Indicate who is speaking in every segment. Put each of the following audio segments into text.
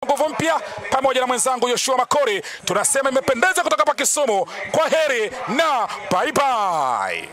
Speaker 1: nguvu mpya pamoja na mwenzangu Yoshua Makori. Tunasema imependeza kutoka hapa Kisumu. Kwa heri na bye bye.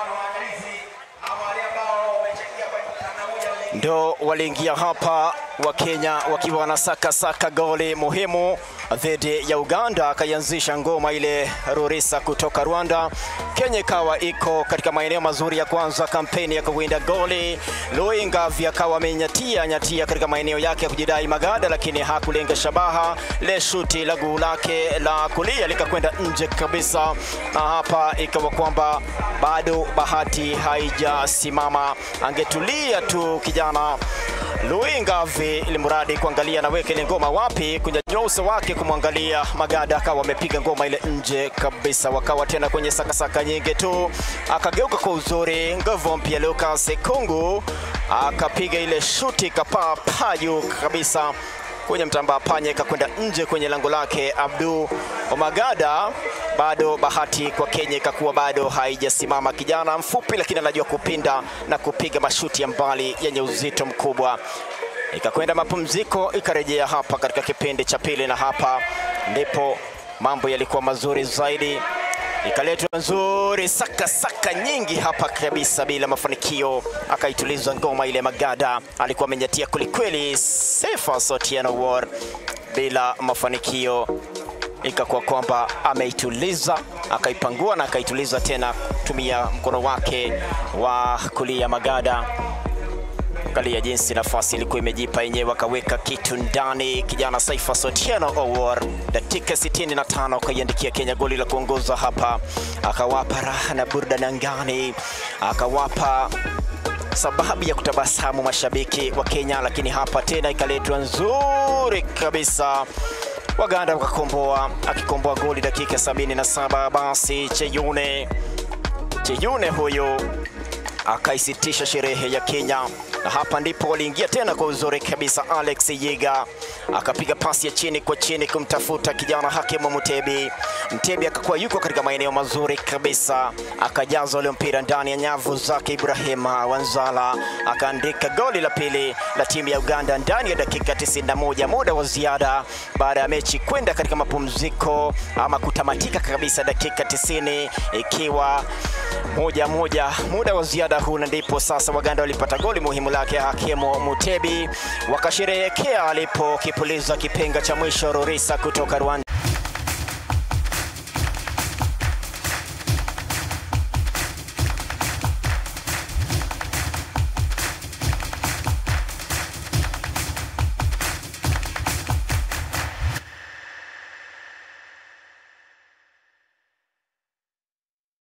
Speaker 2: Ndo waliingia hapa wa Kenya wakiwa wanasaka goli muhimu dhidi ya Uganda, akaanzisha ngoma ile Rurisa kutoka Rwanda. Kenya ikawa iko katika maeneo mazuri ya kwanza kampeni ya kuwinda goli. Luingavi akawa amenyatia katika maeneo yake ya kujidai Magada, lakini hakulenga shabaha. Le shuti la guu lake la kulia likakwenda nje kabisa, na hapa ikawa kwamba bado bahati haijasimama. Angetulia tu kijana Luingavi ili muradi kuangalia na weke ile ngoma wapi, kunyanyua uso wake kumwangalia Magada, akawa amepiga ngoma ile nje kabisa. Wakawa tena kwenye sakasaka nyingi tu, akageuka kwa uzuri nguvu mpya Lucas Kungu, akapiga ile shuti kapaa paju kabisa kwenye mtamba panya, ikakwenda nje kwenye lango lake Abdu Magada. Bado bahati kwa Kenya ikakuwa bado haijasimama. Kijana mfupi lakini anajua kupinda na kupiga mashuti ya mbali yenye uzito mkubwa. Ikakwenda mapumziko, ikarejea hapa katika kipindi cha pili, na hapa ndipo mambo yalikuwa mazuri zaidi. Ikaletwa nzuri saka nyingi hapa kabisa bila mafanikio, akaituliza ngoma ile Magada. Alikuwa amenyatia kulikweli Sefa Sotieno War bila mafanikio. Ikakuwa kwamba ameituliza, akaipangua na akaituliza tena kutumia mkono wake wa kulia Magada. Angalia jinsi nafasi ilikuwa imejipa yenyewe, akaweka kitu ndani kijana Sefa Sotieno War. Dakika 65 akaiandikia Kenya goli la kuongoza hapa, akawapa raha na burudani angani, akawapa sababu ya kutabasamu mashabiki wa Kenya. Lakini hapa tena ikaletwa nzuri kabisa, Waganda wakakomboa, akikomboa goli dakika 77. Basi Cheyune huyo akaisitisha sherehe ya Kenya, na hapa ndipo waliingia tena kwa uzuri kabisa. Alex Yiga akapiga pasi ya chini kwa chini kumtafuta kijana Hakimu Mutebi. Mutebi akakuwa yuko katika maeneo mazuri kabisa, akajaza ule mpira ndani ya nyavu zake Ibrahima Wanzala, akaandika goli la pili la timu ya Uganda ndani ya dakika 91, muda wa ziada baada ya mechi kwenda katika mapumziko ama kutamatika kabisa dakika 90 ikiwa 1-1. Muda wa ziada huu ndipo sasa Waganda walipata goli muhimu lake Hakimu Mutebi, wakasherehekea alipokipuliza kipenga cha mwisho Rurisa kutoka Rwanda.